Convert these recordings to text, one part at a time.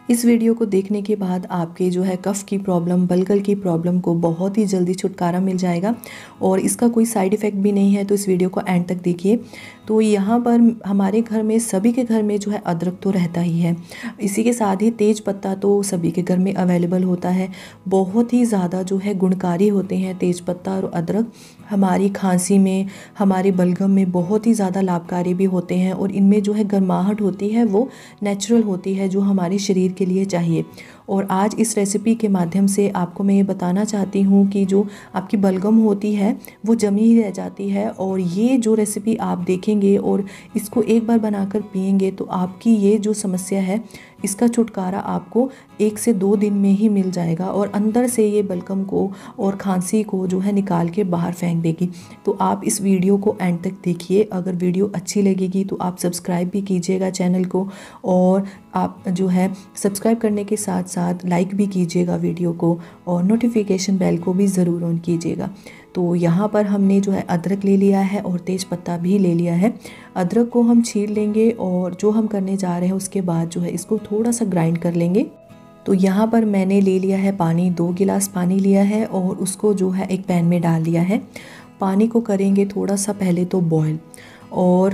इस वीडियो को देखने के बाद आपके जो है कफ़ की प्रॉब्लम, बलगल की प्रॉब्लम को बहुत ही जल्दी छुटकारा मिल जाएगा और इसका कोई साइड इफ़ेक्ट भी नहीं है। तो इस वीडियो को एंड तक देखिए। तो यहाँ पर हमारे घर में, सभी के घर में जो है अदरक तो रहता ही है। इसी के साथ ही तेज पत्ता तो सभी के घर में अवेलेबल होता है। बहुत ही ज़्यादा जो है गुणकारी होते हैं तेज पत्ता और अदरक। हमारी खांसी में, हमारे बलगम में बहुत ही ज़्यादा लाभकारी भी होते हैं और इनमें जो है गर्माहट होती है वो नेचुरल होती है, जो हमारे शरीर के लिए चाहिए। और आज इस रेसिपी के माध्यम से आपको मैं ये बताना चाहती हूँ कि जो आपकी बलगम होती है वो जमी ही रह जाती है, और ये जो रेसिपी आप देखेंगे और इसको एक बार बनाकर पिएंगे तो आपकी ये जो समस्या है इसका छुटकारा आपको 1 से 2 दिन में ही मिल जाएगा और अंदर से ये बलगम को और खांसी को जो है निकाल के बाहर फेंक देगी। तो आप इस वीडियो को एंड तक देखिए। अगर वीडियो अच्छी लगेगी तो आप सब्सक्राइब भी कीजिएगा चैनल को, और आप जो है सब्सक्राइब करने के साथ साथ लाइक भी कीजिएगा वीडियो को, और नोटिफिकेशन बेल को भी ज़रूर ऑन कीजिएगा। तो यहाँ पर हमने जो है अदरक ले लिया है और तेज़ पत्ता भी ले लिया है। अदरक को हम छील लेंगे और जो हम करने जा रहे हैं उसके बाद जो है इसको थोड़ा सा ग्राइंड कर लेंगे। तो यहाँ पर मैंने ले लिया है पानी, 2 गिलास पानी लिया है और उसको जो है एक पैन में डाल दिया है। पानी को करेंगे थोड़ा सा पहले तो बॉयल, और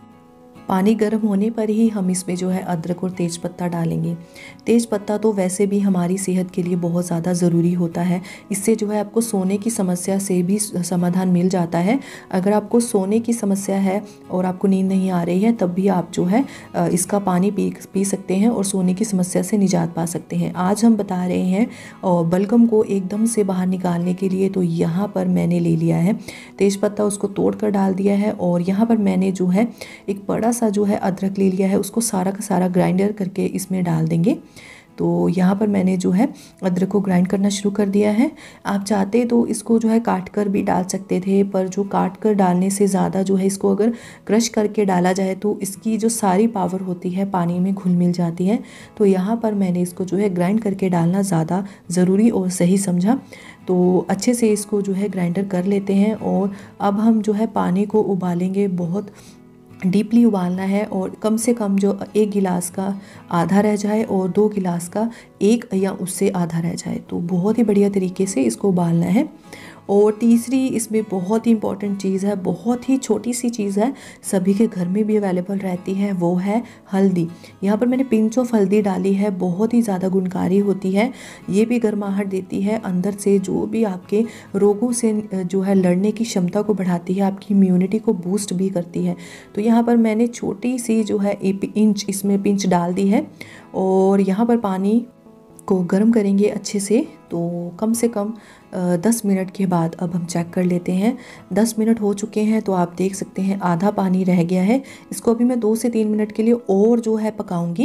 पानी गर्म होने पर ही हम इसमें जो है अदरक और तेज़ पत्ता डालेंगे। तेज़ पत्ता तो वैसे भी हमारी सेहत के लिए बहुत ज़्यादा ज़रूरी होता है। इससे जो है आपको सोने की समस्या से भी समाधान मिल जाता है। अगर आपको सोने की समस्या है और आपको नींद नहीं आ रही है तब भी आप जो है इसका पानी पी सकते हैं और सोने की समस्या से निजात पा सकते हैं। आज हम बता रहे हैं बलगम को एकदम से बाहर निकालने के लिए। तो यहाँ पर मैंने ले लिया है तेज़ पत्ता, उसको तोड़ कर डाल दिया है, और यहाँ पर मैंने जो है एक बड़ा सा जो है अदरक ले लिया है, उसको सारा का सारा ग्राइंडर करके इसमें डाल देंगे। तो यहाँ पर मैंने जो है अदरक को ग्राइंड करना शुरू कर दिया है। आप चाहते तो इसको जो है काट कर भी डाल सकते थे, पर जो काट कर डालने से ज़्यादा जो है इसको अगर क्रश करके डाला जाए तो इसकी जो सारी पावर होती है पानी में घुल मिल जाती है। तो यहाँ पर मैंने इसको जो है ग्राइंड करके डालना ज़्यादा ज़रूरी और सही समझा। तो अच्छे से इसको जो है ग्राइंडर कर लेते हैं, और अब हम जो है पानी को उबालेंगे। बहुत डीपली उबालना है, और कम से कम जो 1 गिलास का आधा रह जाए और 2 गिलास का 1 या उससे आधा रह जाए। तो बहुत ही बढ़िया तरीके से इसको उबालना है। और तीसरी इसमें बहुत ही इंपॉर्टेंट चीज़ है, बहुत ही छोटी सी चीज़ है, सभी के घर में भी अवेलेबल रहती है, वो है हल्दी। यहाँ पर मैंने पिंच ऑफ हल्दी डाली है। बहुत ही ज़्यादा गुणकारी होती है, ये भी गर्माहट देती है अंदर से, जो भी आपके रोगों से जो है लड़ने की क्षमता को बढ़ाती है, आपकी इम्यूनिटी को बूस्ट भी करती है। तो यहाँ पर मैंने छोटी सी जो है 1 इंच इसमें पिंच डाल दी है, और यहाँ पर पानी को गर्म करेंगे अच्छे से। तो कम से कम 10 मिनट के बाद अब हम चेक कर लेते हैं। 10 मिनट हो चुके हैं, तो आप देख सकते हैं आधा पानी रह गया है। इसको अभी मैं 2 से 3 मिनट के लिए और जो है पकाऊंगी,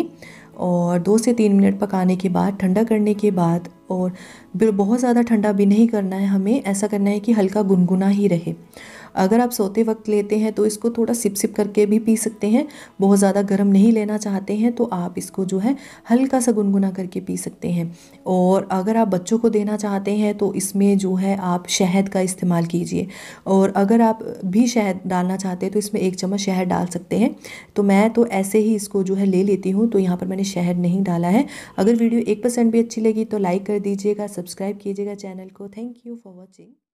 और 2 से 3 मिनट पकाने के बाद, ठंडा करने के बाद, और बहुत ज़्यादा ठंडा भी नहीं करना है हमें, ऐसा करना है कि हल्का गुनगुना ही रहे। अगर आप सोते वक्त लेते हैं तो इसको थोड़ा सिप सिप करके भी पी सकते हैं। बहुत ज़्यादा गर्म नहीं लेना चाहते हैं तो आप इसको जो है हल्का सा गुनगुना करके पी सकते हैं। और अगर आप बच्चों को देना चाहते हैं तो इसमें जो है आप शहद का इस्तेमाल कीजिए, और अगर आप भी शहद डालना चाहते हैं तो इसमें 1 चम्मच शहद डाल सकते हैं। तो मैं तो ऐसे ही इसको जो है ले लेती हूँ, तो यहाँ पर मैंने शहद नहीं डाला है। अगर वीडियो 1% भी अच्छी लगी तो लाइक कर दीजिएगा, सब्सक्राइब कीजिएगा चैनल को। Thank you for watching.